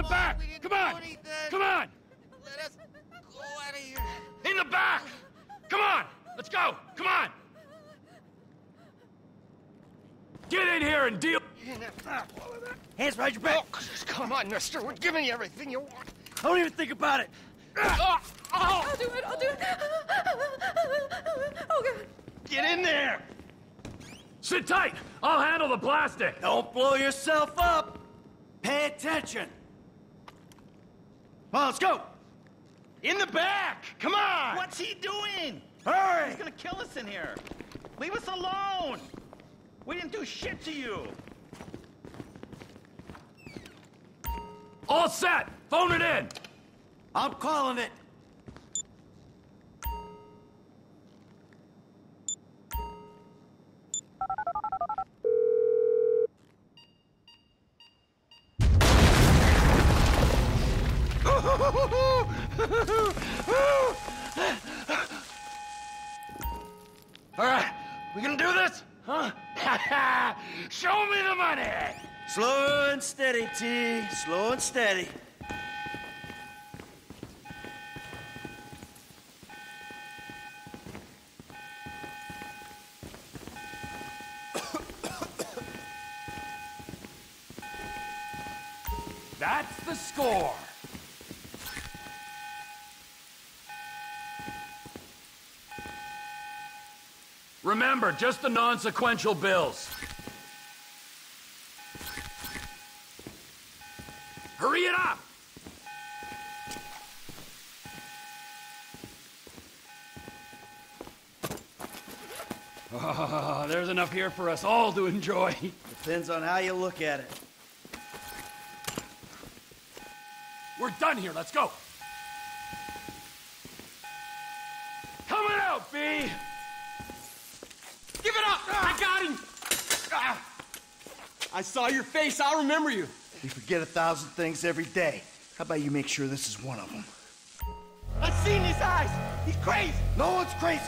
the back! We didn't Come do on! anything. Come on! Let us go out of here. In the back! Come on! Let's go! Come on! Get in here and deal... Hands behind your back. Oh, come on, mister. We're giving you everything you want. Don't even think about it. Oh, I'll do it. Oh, God. get in there. Sit tight! I'll handle the plastic! Don't blow yourself up. Pay attention. Come on, let's go. In the back. Come on. What's he doing? Hurry. He's gonna kill us in here. Leave us alone. We didn't do shit to you. All set! Phone it in! I'm calling it. All right, we gonna do this? Huh? Show me the money! Slow and steady, T. Slow and steady. That's the score! Remember, just the non-sequential bills. Hurry it up! Oh, there's enough here for us all to enjoy. Depends on how you look at it. We're done here, let's go! Coming out, B! Give it up! I got him! I saw your face, I'll remember you. We forget 1,000 things every day. How about you make sure this is one of them? I've seen his eyes! He's crazy! No one's crazy!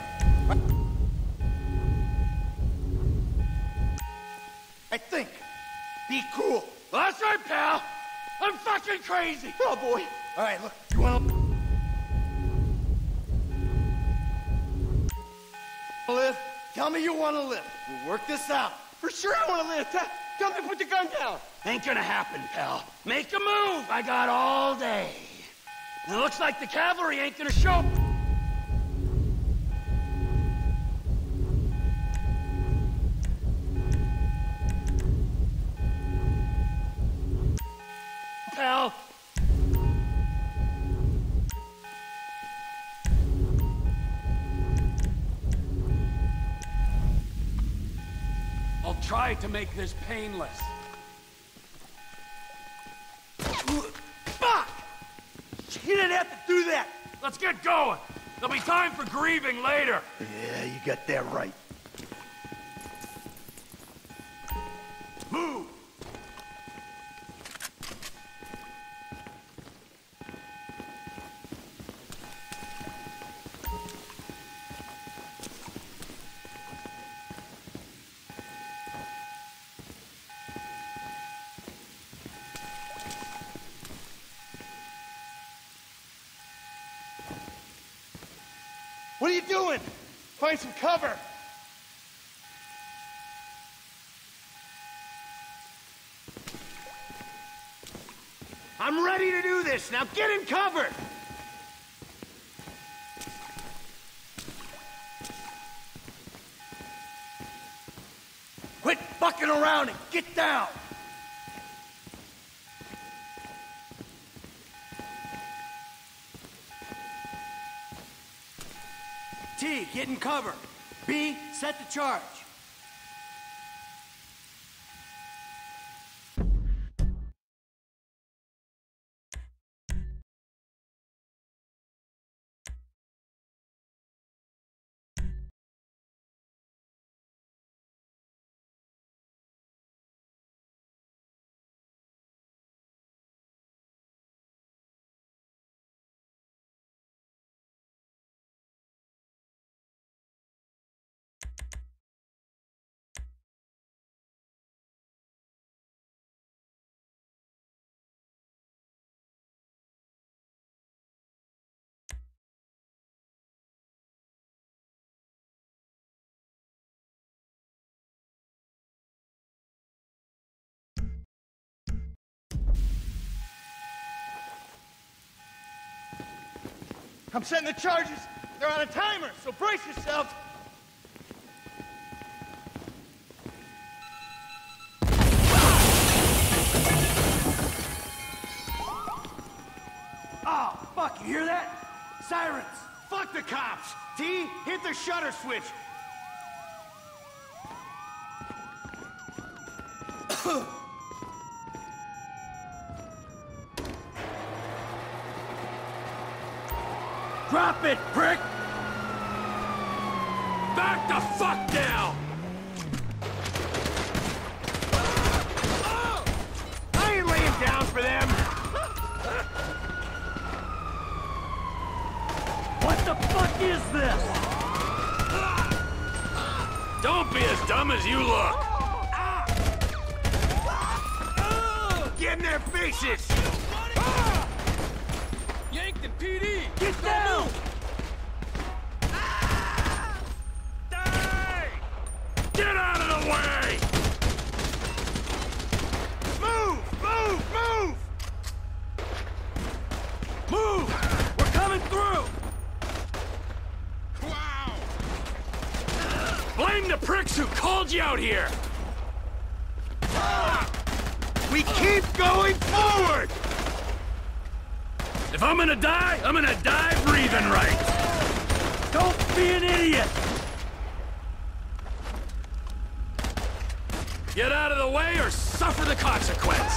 I think. Be cool. That's right, pal! I'm fucking crazy! Oh, boy. All right, look, you wanna live? Tell me you wanna live. We'll work this out. For sure I want to live. Tell me to put the gun down. Ain't gonna happen, pal. Make a move! I got all day. And it looks like the cavalry ain't gonna show... Pal. I'll try to make this painless. Fuck! You didn't have to do that. Let's get going. There'll be time for grieving later. Yeah, you got that right. Move! What are you doing? Find some cover. I'm ready to do this. Now get in cover. Quit fucking around and get down. T, get in cover. B, set the charge. I'm setting the charges. They're on a timer, so brace yourself. Oh, fuck, you hear that? Sirens! Fuck the cops! T, hit the shutter switch. Drop it, prick! Back the fuck down! I ain't laying down for them! What the fuck is this? Don't be as dumb as you look! Get in their faces! Yankton PD! Get down! Get out of the way! Move! Move! Move! Move! We're coming through! Wow! Blame the pricks who called you out here! We keep going forward! If I'm gonna die breathing right! Don't be an idiot! Get out of the way or suffer the consequence!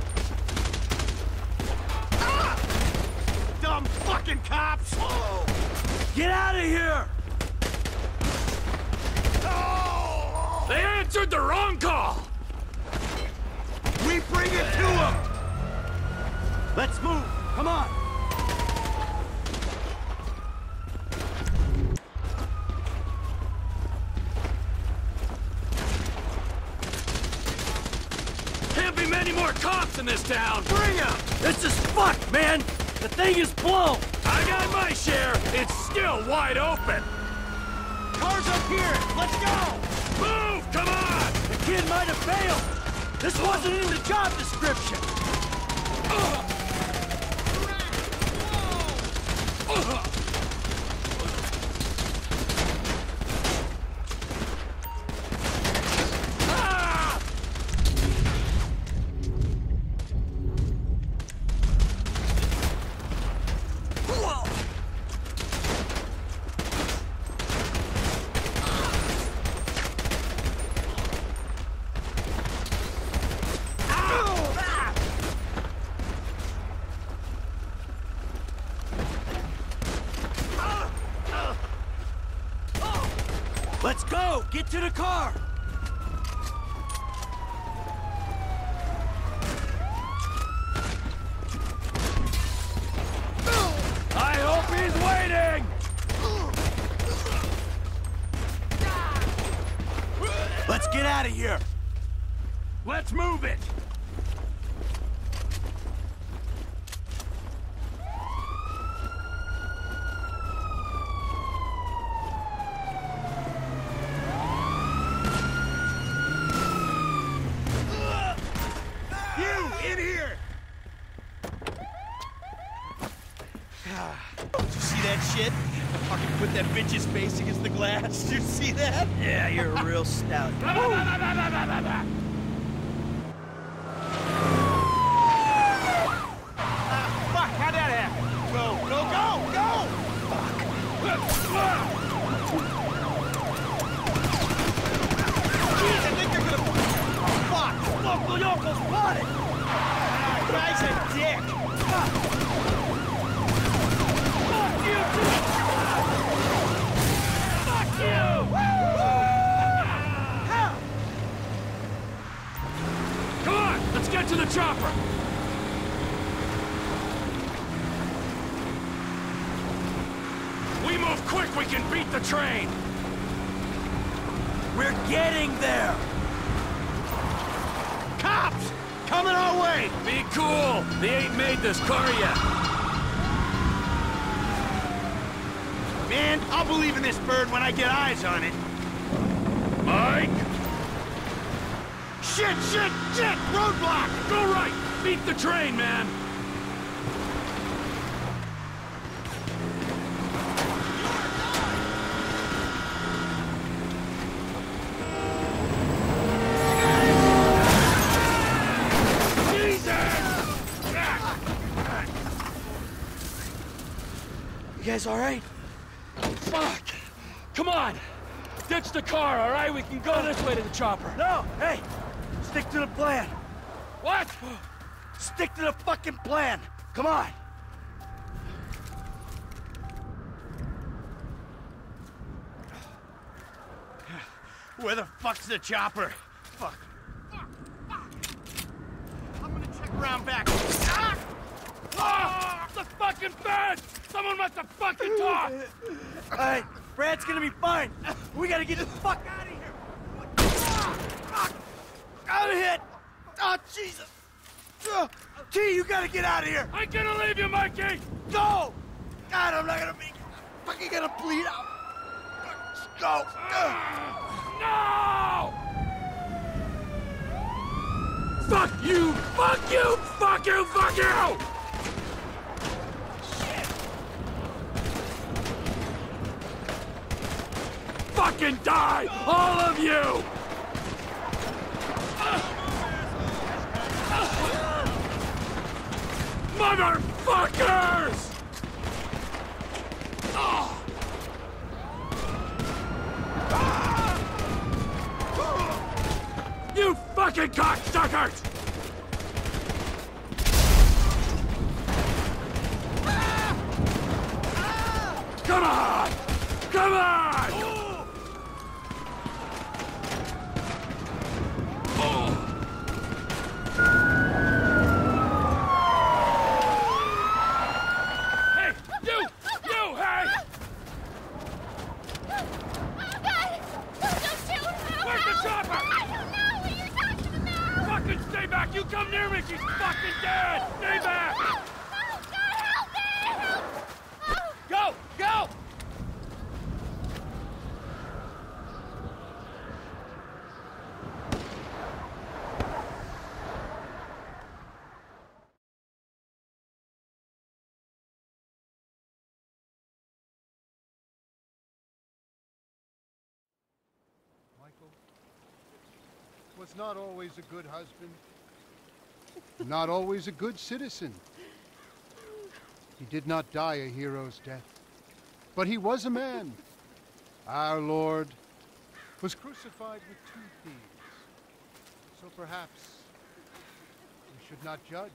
Dumb fucking cops! Get out of here! They answered the wrong call! We bring it to them! Let's move! Come on! Can't be many more cops in this town! Bring 'em! This is fucked, man! The thing is blown! I got my share! It's still wide open! Cars up here! Let's go! Move! Come on! The kid might have failed! This wasn't in the job description! Let's go! Get to the car! I hope he's waiting! Let's get out of here! Let's move it! In here! Did you see that shit? Fucking put that bitch's face against the glass. Did you see that? Yeah, you're a real stout. Fuck, how'd that happen? Go, go, go, go! Jeez, I think they're gonna... Fuck! Local yokel spotted! Guy's a dick! Fuck you, too! Fuck you! How? Come on! Let's get to the chopper! We move quick, we can beat the train! We're getting there! Cops! Coming our way! Be cool! They ain't made this car yet! Man, I'll believe in this bird when I get eyes on it. Mike! Shit, shit, shit! Roadblock! Go right! Beat the train, man! You guys all right? Fuck! Come on! Ditch the car, all right? We can go this way to the chopper. No! Hey! Stick to the plan. What? Stick to the fucking plan. Come on. Where the fuck's the chopper? Fuck. Fuck. Fuck. I'm gonna check around back. Ah! Ah! The fucking fence! Someone must have fucking talked! All right, Brad's gonna be fine. We gotta get the fuck out of here. Ah! Fuck! I'm hit. Oh, Jesus. T, you gotta get out of here. I ain't gonna leave you, Mikey! Go! God, I'm not gonna be fucking gonna bleed out. Let's go. No! Fuck you! Fuck you! Fuck you! Fuck you! Shit! Fucking die! All of you! Motherfuckers! You fucking cocksuckers! Come on! Come on! Hey, you! You, hey! Where's the chopper? Fucking stay back! You come near me, she's fucking dead! Stay back! Go! Go! Michael was not always a good husband, not always a good citizen. He did not die a hero's death, but he was a man. Our Lord was crucified with 2 thieves, so perhaps we should not judge.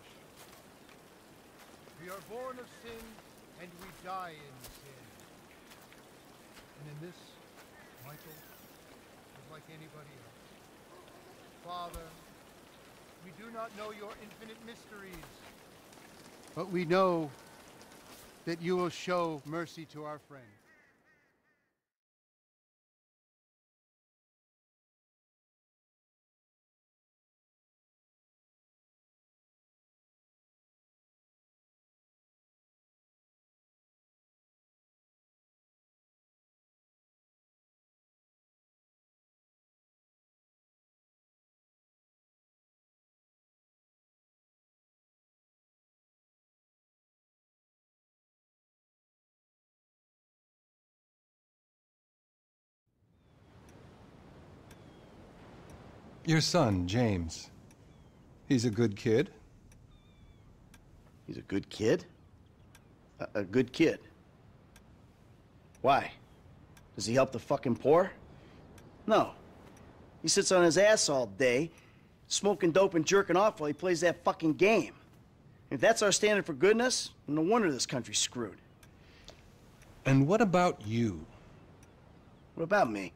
We are born of sin, and we die in sin. And in this, Michael was like anybody else. Father, we do not know your infinite mysteries, but we know that you will show mercy to our friend. Your son, James. He's a good kid. He's a good kid? A good kid? Why? Does he help the fucking poor? No. He sits on his ass all day, smoking dope and jerking off while he plays that fucking game. If that's our standard for goodness, no wonder this country's screwed. And what about you? What about me?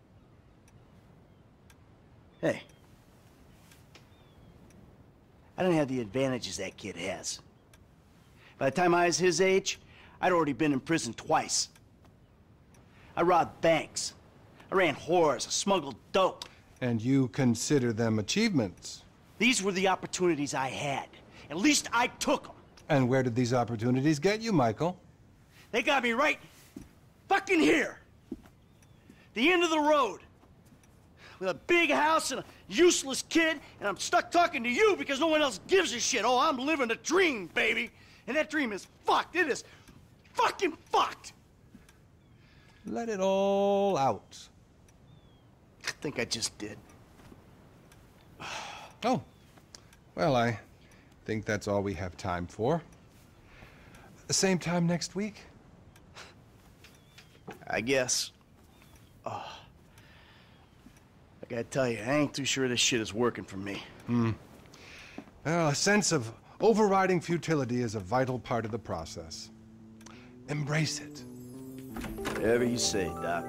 Hey. I don't have the advantages that kid has. By the time I was his age, I'd already been in prison twice. I robbed banks. I ran whores. I smuggled dope. And you consider them achievements? These were the opportunities I had. At least I took them. And where did these opportunities get you, Michael? They got me right fucking here. The end of the road. With a big house and a useless kid, and I'm stuck talking to you because no one else gives a shit. Oh, I'm living a dream, baby. And that dream is fucked. It is fucking fucked. Let it all out. I think I just did. Oh. Well, I think that's all we have time for. The same time next week? I guess. Oh. I gotta tell you, I ain't too sure this shit is working for me. Well, a sense of overriding futility is a vital part of the process. Embrace it. Whatever you say, Doc.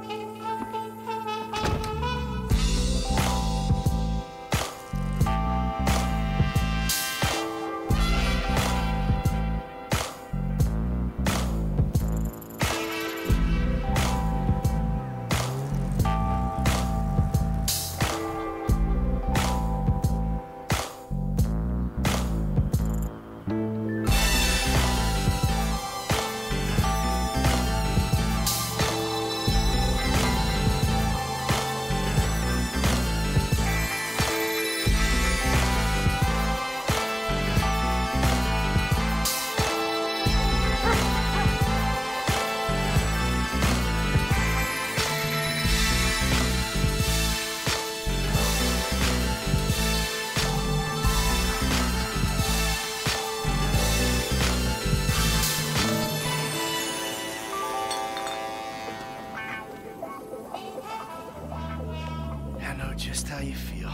Just how you feel.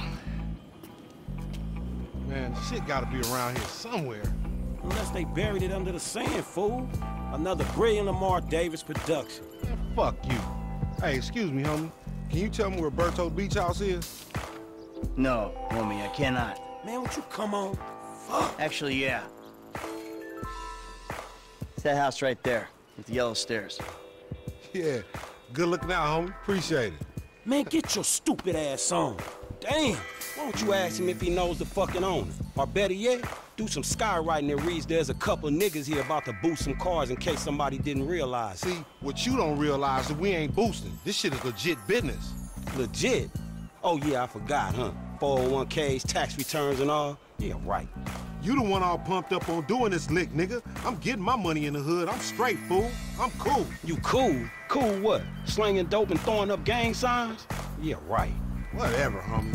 Man, shit gotta be around here somewhere. Unless they buried it under the sand, fool. Another brilliant Lamar Davis production. Man, fuck you. Hey, excuse me, homie. Can you tell me where Berto Beach House is? No, homie, I cannot. Man, would you come on? Fuck. Actually, yeah. It's that house right there, with the yellow stairs. Yeah. Good looking out, homie. Appreciate it. Man, get your stupid ass on. Damn. Why don't you ask him if he knows the fucking owner? Or better yet, do some skywriting that reads there's a couple niggas here about to boost some cars in case somebody didn't realize. See, what you don't realize is we ain't boosting. This shit is legit business. Legit? Oh yeah, I forgot, huh? 401ks, tax returns and all? Yeah, right. You the one all pumped up on doing this lick, nigga. I'm getting my money in the hood. I'm straight, fool. I'm cool. You cool? Cool what? Slinging dope and throwing up gang signs? Yeah, right. Whatever, homie.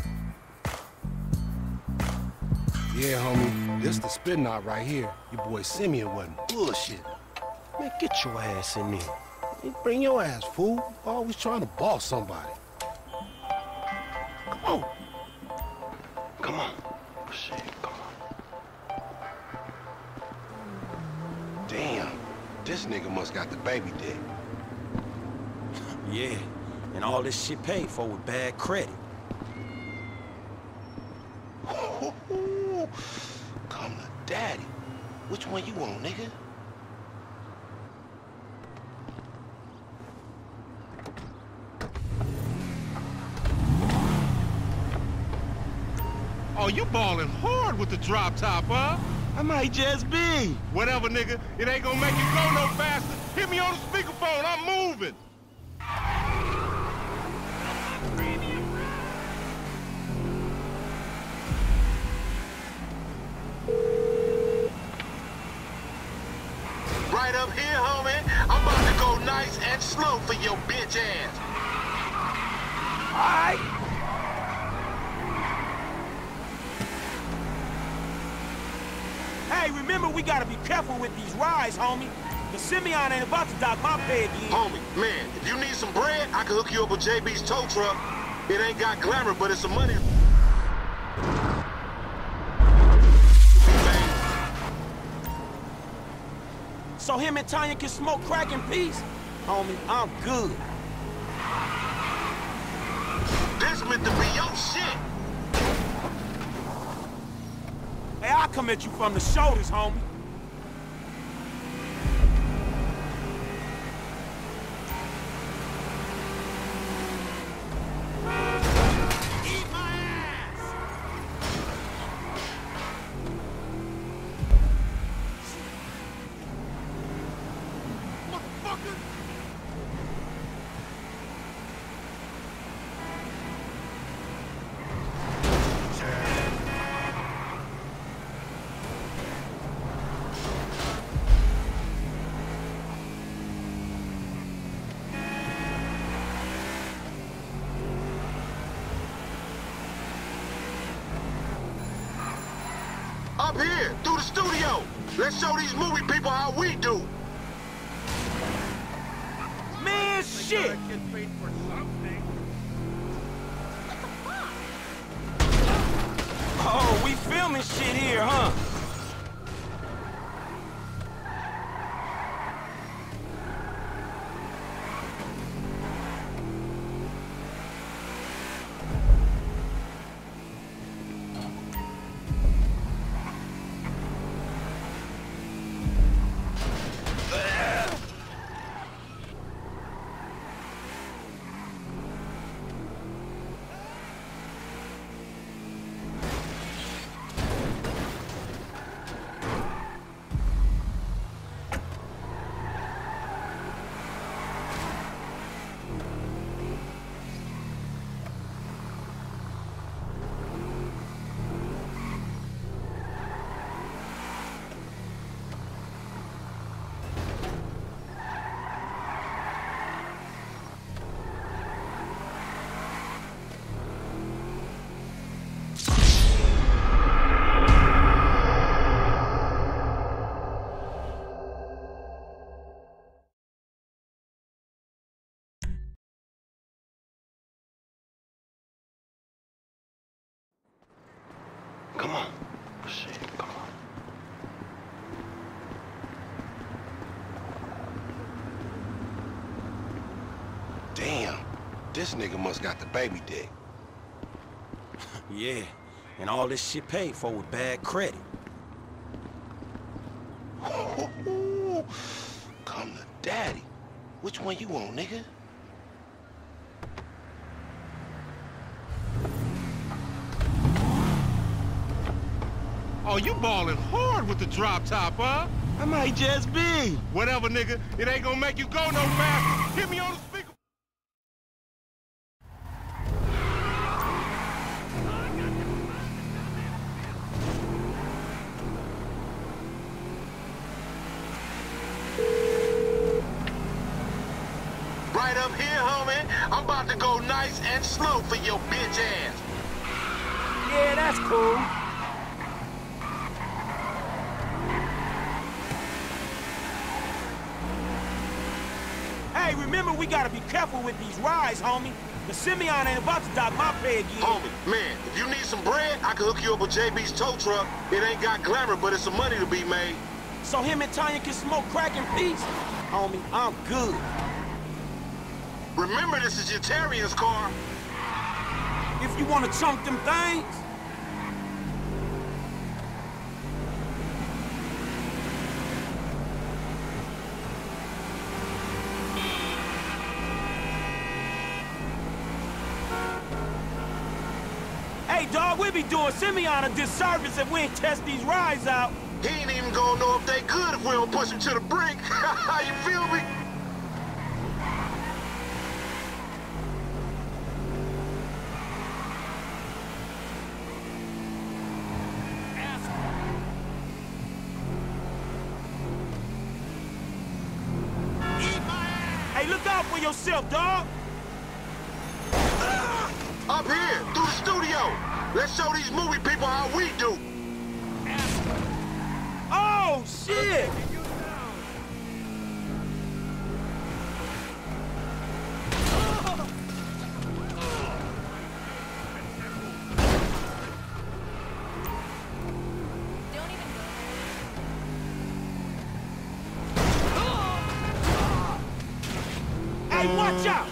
Yeah, homie. This the spin knot right here. Your boy Simeon wasn't bullshit. Man, get your ass in there. Hey, bring your ass, fool. Always trying to boss somebody. Come on. Come on. Shit, come on. Damn. This nigga must got the baby dick. Yeah, and all this shit paid for with bad credit. Come to daddy. Which one you want, nigga? Oh, you ballin' hard with the drop top, huh? I might just be. Whatever, nigga. It ain't gonna make it go no faster. Hit me on the speakerphone. I'm moving. Right up here, homie. I'm about to go nice and slow for your bitch ass. All right. Hey, remember, we gotta be careful with these rides, homie. The Simeon ain't about to dock my pay again. Homie, man, if you need some bread, I can hook you up with JB's tow truck. It ain't got glamour, but it's some money. So him and Tanya can smoke crack in peace? Homie, I'm good. This meant to be your shit. Hey, I'll come at you from the shoulders, homie. Eat my ass! Motherfucker! Up here, through the studio. Let's show these movie people how we do. Man, shit! Gotta get paid for something. Oh, we filming shit here, huh? Come on. Shit, come on. Damn, this nigga must got the baby dick. Yeah, and all this shit paid for with bad credit. Come to daddy. Which one you want, nigga? Oh, you ballin' hard with the drop top, huh? I might just be. Whatever, nigga. It ain't gonna make you go no faster. Hit me on the speaker. Right up here, homie. I'm about to go nice and slow for your bitch ass. Yeah, that's cool. Hey, remember we gotta be careful with these rides, homie. The Simeon ain't about to dock my pay again. Homie, man, if you need some bread, I can hook you up with JB's tow truck. It ain't got glamour, but it's some money to be made. So him and Tanya can smoke crack in peace? Homie, I'm good. Remember, this is your Terrier's car. If you wanna chunk them things. Hey, dawg, we be doing Simeon a disservice if we ain't test these rides out. He ain't even gonna know if they good if we don't push him to the brink. You feel me? Hey, look out for yourself, dawg. Up here, through the studio. Let's show these movie people how we do. Oh, shit! Hey, watch out!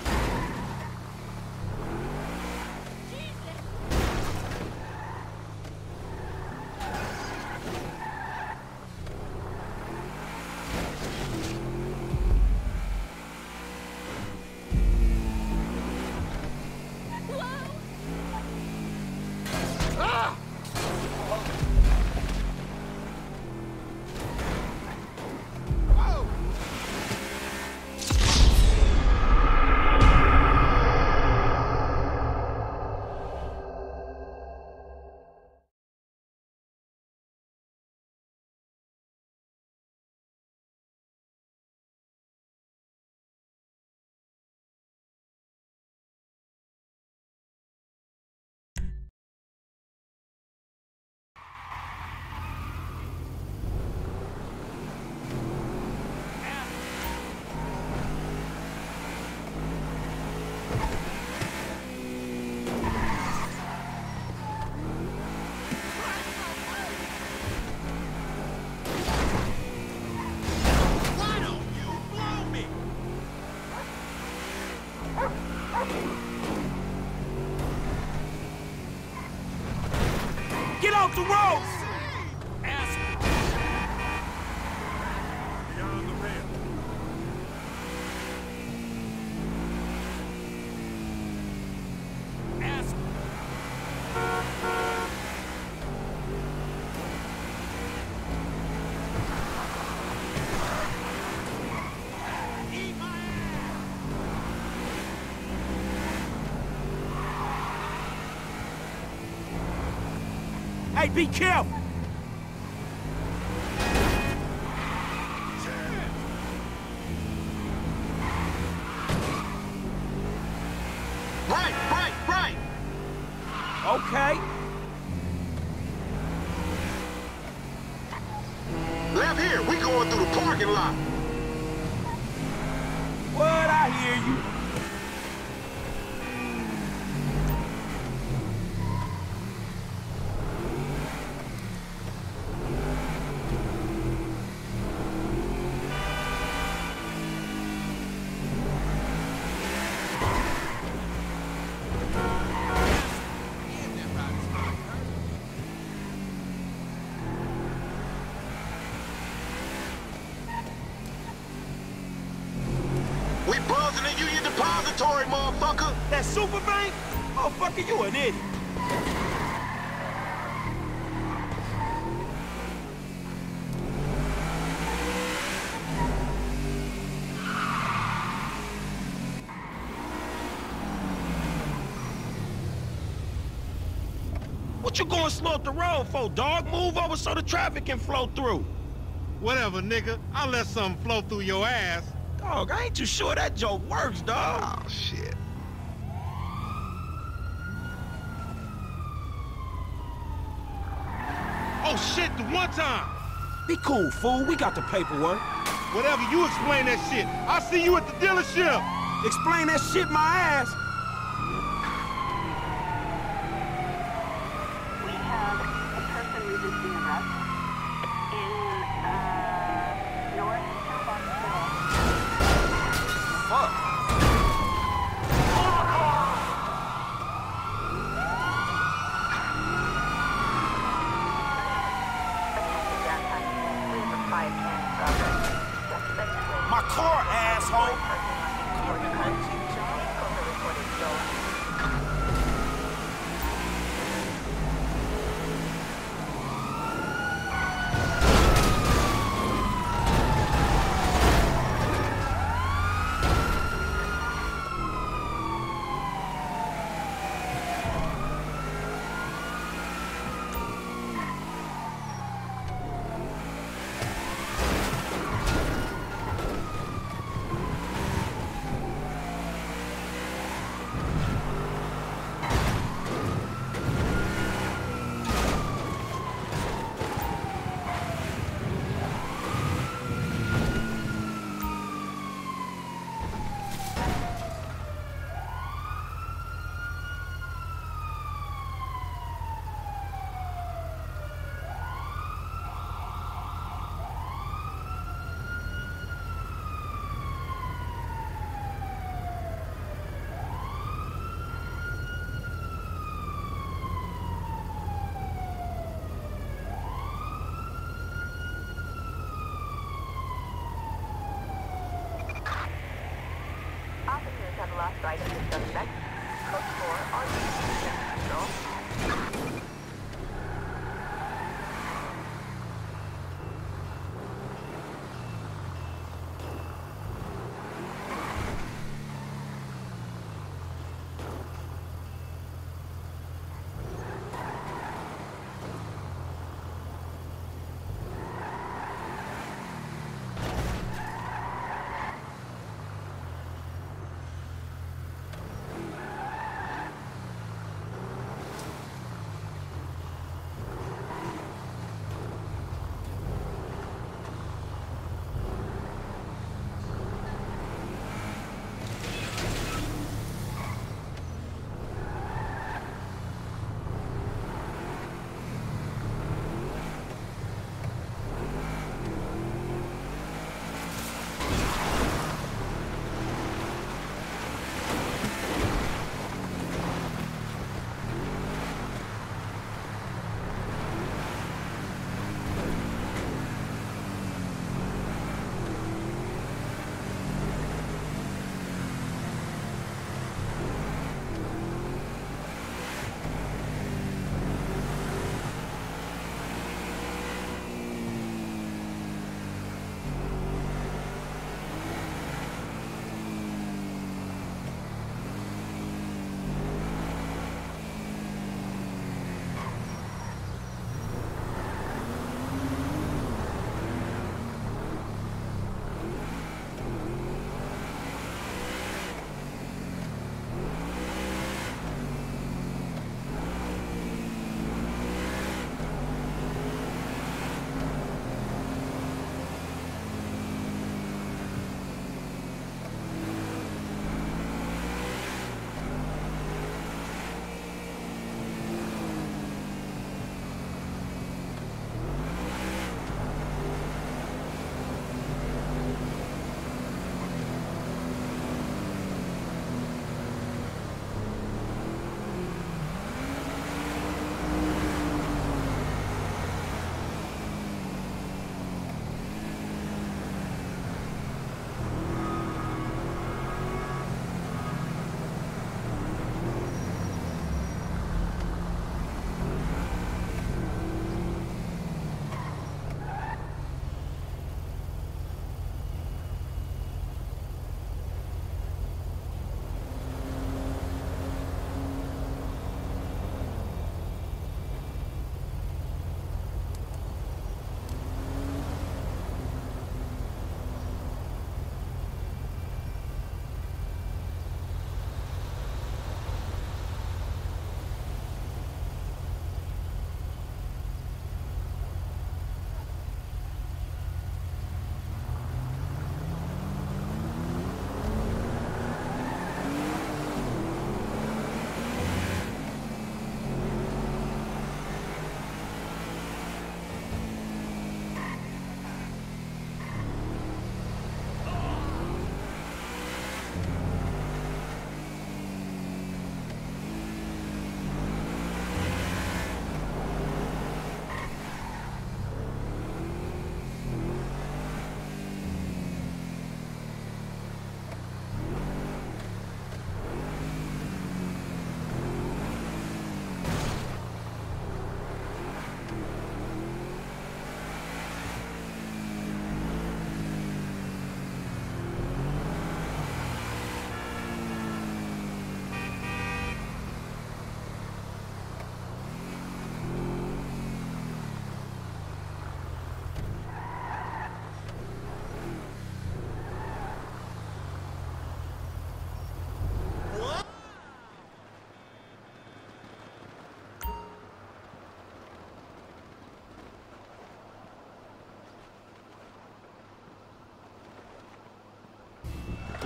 the road! Beyond the rail. Hey, be careful! Right! Okay. Left here, we going through the parking lot. What? I hear you. We buzzing the Union Depository, motherfucker. That super bank? Motherfucker, you an idiot. What you going slow up the road for, dog? Move over so the traffic can flow through. Whatever, nigga. I'll let something flow through your ass. Dog, I ain't too sure that joke works, dog. Oh, shit. Oh, shit, the one time. Be cool, fool. We got the paperwork. Whatever, you explain that shit. I'll see you at the dealership. Explain that shit my ass. We have a person resisting arrest in North Toolbox Hill. Fuck. My car, asshole. Officers have lost sight of the suspect. Code 4 on patrol.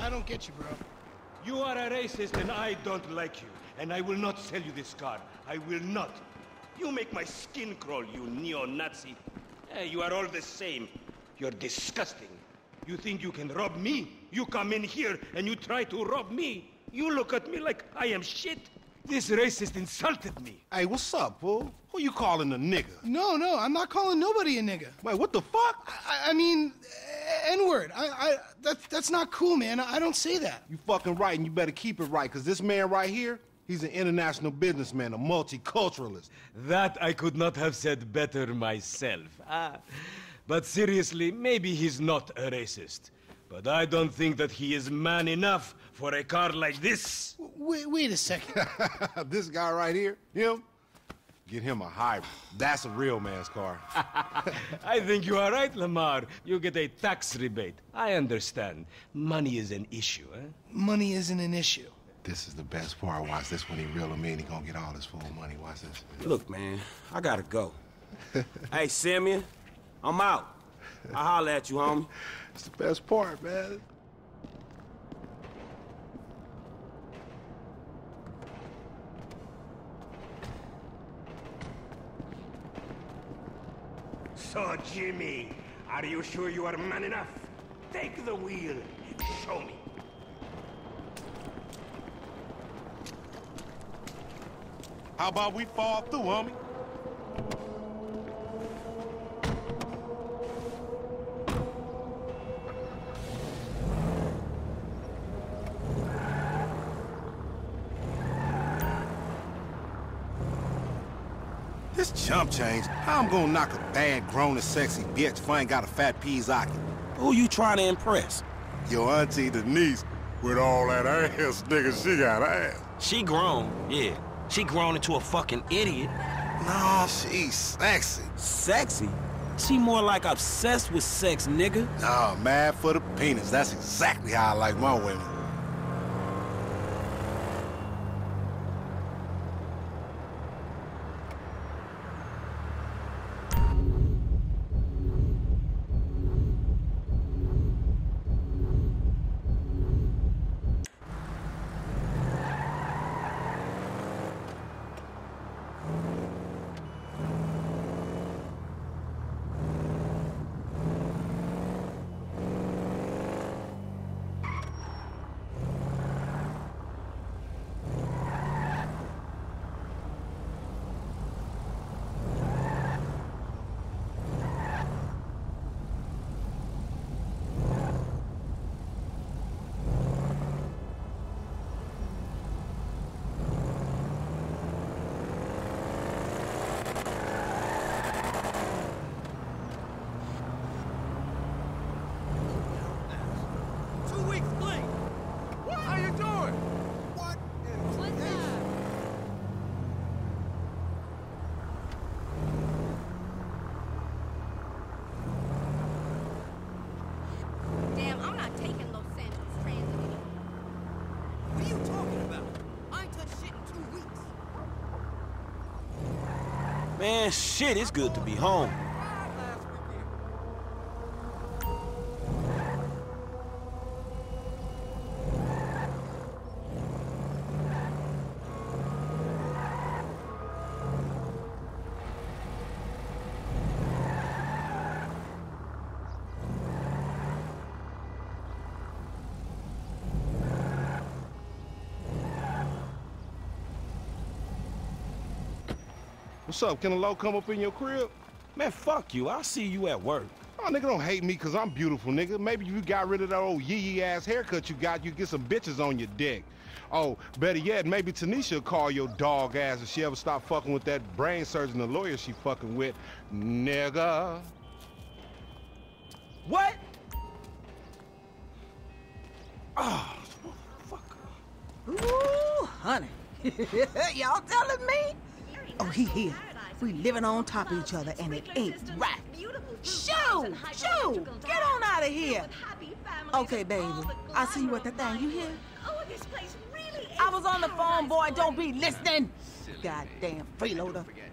I don't get you, bro. You are a racist and I don't like you. And I will not sell you this car. I will not. You make my skin crawl, you neo-Nazi. You are all the same. You're disgusting. You think you can rob me? You come in here and you try to rob me. You look at me like I am shit. This racist insulted me. Hey, what's up, fool? Who you calling a nigga? No, I'm not calling nobody a nigga. Wait, what the fuck? I mean, N-word. That's not cool, man. I don't say that. You fucking right, and you better keep it right, because this man right here, he's an international businessman, a multiculturalist. That I could not have said better myself. But seriously, maybe he's not a racist. But I don't think that he is man enough for a car like this. Wait a second. This guy right here, him, get him a hybrid. That's a real man's car. I think you are right, Lamar. You get a tax rebate. I understand. Money is an issue, eh? Money isn't an issue. This is the best part. Watch this when he reel him in. He gonna get all his full money. Watch this. Look, man, I gotta go. Hey, Simeon, I'm out. I'll holler at you, homie. It's the best part, man. So, Jimmy, are you sure you are man enough? Take the wheel and show me. How about we fall through, homie? This chump change, how I'm gonna knock a bad, grown and sexy bitch if I ain't got a fat Pizzaki? Who you trying to impress? Your auntie Denise, with all that ass, nigga, she got ass. She grown, yeah. She grown into a fucking idiot. No, she's sexy. Sexy? She more like obsessed with sex, nigga. Nah, mad for the penis. That's exactly how I like my women. Man, shit, it's good to be home. What's up? Can a low come up in your crib? Man, fuck you. I'll see you at work. Oh, nigga, don't hate me because I'm beautiful, nigga. Maybe if you got rid of that old yee-yee-ass haircut you got, you get some bitches on your dick. Oh, better yet, maybe Tanisha will call your dog ass if she ever stop fucking with that brain surgeon and lawyer she fucking with, nigga. What? Oh, motherfucker. Ooh, honey. Y'all telling me? Oh, he here. We living on top of each other, and it ain't right. Shoo! Shoo! Get on out of here! Okay, baby. I'll see you at the thing. You hear? Oh, this place really is. I was on the phone, boy. Don't be listening. Goddamn freeloader.